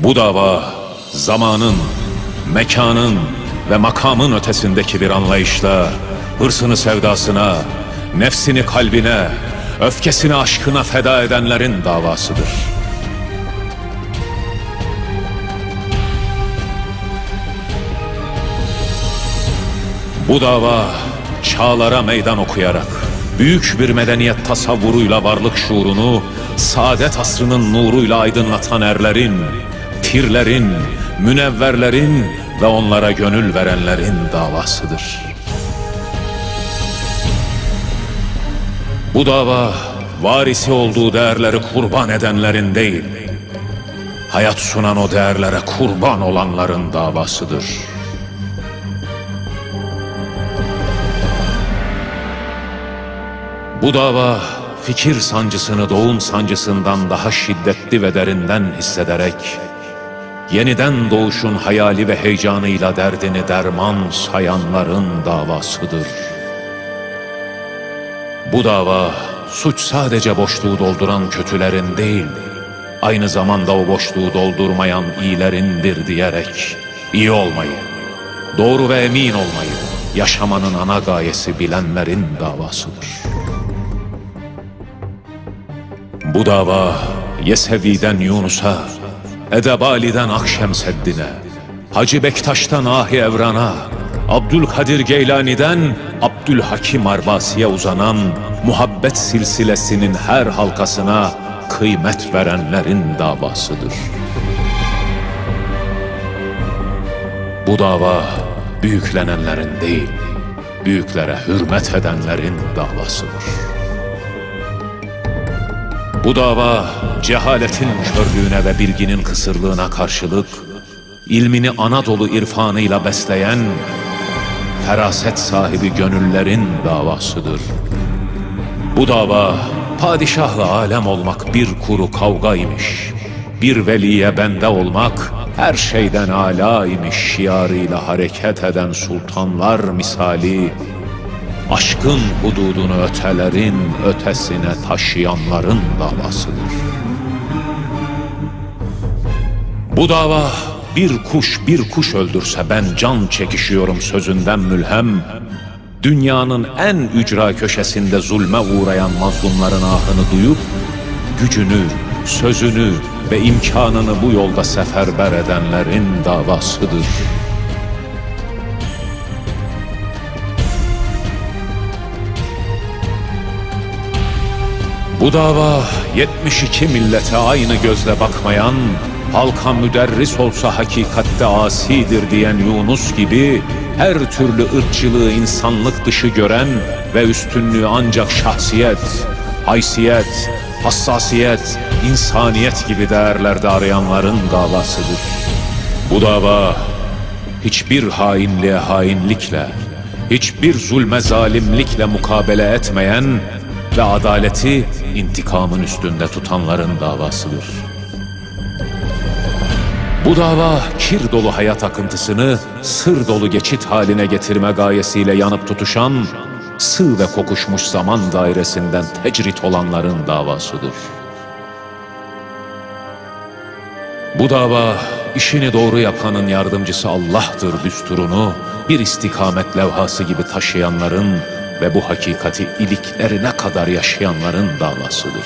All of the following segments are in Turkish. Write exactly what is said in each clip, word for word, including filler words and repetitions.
Bu dava zamanın, mekanın ve makamın ötesindeki bir anlayışla hırsını sevdasına, nefsini kalbine, öfkesini aşkına feda edenlerin davasıdır. Bu dava çağlara meydan okuyarak, büyük bir medeniyet tasavvuruyla varlık şuurunu, saadet asrının nuruyla aydınlatan erlerin, pirlerin, münevverlerin ve onlara gönül verenlerin davasıdır. Bu dava, varisi olduğu değerleri kurban edenlerin değil, hayat sunan o değerlere kurban olanların davasıdır. Bu dava, fikir sancısını doğum sancısından daha şiddetli ve derinden hissederek, yeniden doğuşun hayali ve heyecanıyla derdini derman sayanların davasıdır. Bu dava, suç sadece boşluğu dolduran kötülerin değil, aynı zamanda o boşluğu doldurmayan iyilerindir diyerek, iyi olmayı, doğru ve emin olmayı, yaşamanın ana gayesi bilenlerin davasıdır. Bu dava, Yesevi'den Yunus'a, Edebali'den Akşemseddin'e, Hacı Bektaş'tan Ahi Evran'a, Abdülkadir Geylani'den Abdülhakim Arbasi'ye uzanan muhabbet silsilesinin her halkasına kıymet verenlerin davasıdır. Bu dava, büyüklenenlerin değil, büyüklere hürmet edenlerin davasıdır. Bu dava, cehaletin körlüğüne ve bilginin kısırlığına karşılık, ilmini Anadolu irfanıyla besleyen, feraset sahibi gönüllerin davasıdır. Bu dava, padişah-ı alem olmak bir kuru kavgaymış, bir veliye bende olmak her şeyden âlâ imiş şiarıyla hareket eden sultanlar misali, aşkın hududunu ötelerin ötesine taşıyanların davasıdır. Bu dava, bir kuş bir kuş öldürse ben can çekişiyorum sözünden mülhem, dünyanın en ücra köşesinde zulme uğrayan mazlumların ahını duyup, gücünü, sözünü ve imkanını bu yolda seferber edenlerin davasıdır. Bu dava, yetmiş iki millete aynı gözle bakmayan, halka müderris olsa hakikatte asidir diyen Yunus gibi, her türlü ırkçılığı insanlık dışı gören ve üstünlüğü ancak şahsiyet, haysiyet, hassasiyet, insaniyet gibi değerlerde arayanların davasıdır. Bu dava, hiçbir hainliğe hainlikle, hiçbir zulme zalimlikle mukabele etmeyen ve adaleti intikamın üstünde tutanların davasıdır. Bu dava, kir dolu hayat akıntısını sır dolu geçit haline getirme gayesiyle yanıp tutuşan, sığ ve kokuşmuş zaman dairesinden tecrit olanların davasıdır. Bu dava, işini doğru yapanın yardımcısı Allah'tır düsturunu bir istikamet levhası gibi taşıyanların ve bu hakikati iliklerine kadar yaşayanların davasıdır.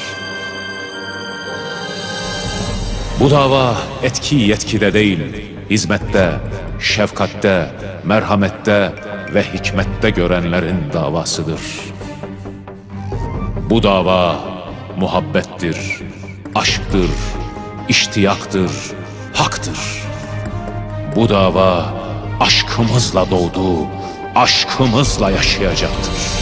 Bu dava, etki yetkide değil, hizmette, şefkatte, merhamette ve hikmette görenlerin davasıdır. Bu dava, muhabbettir, aşktır, iştiyaktır, haktır. Bu dava, aşkımızla doğdu, aşkımızla yaşayacaktır.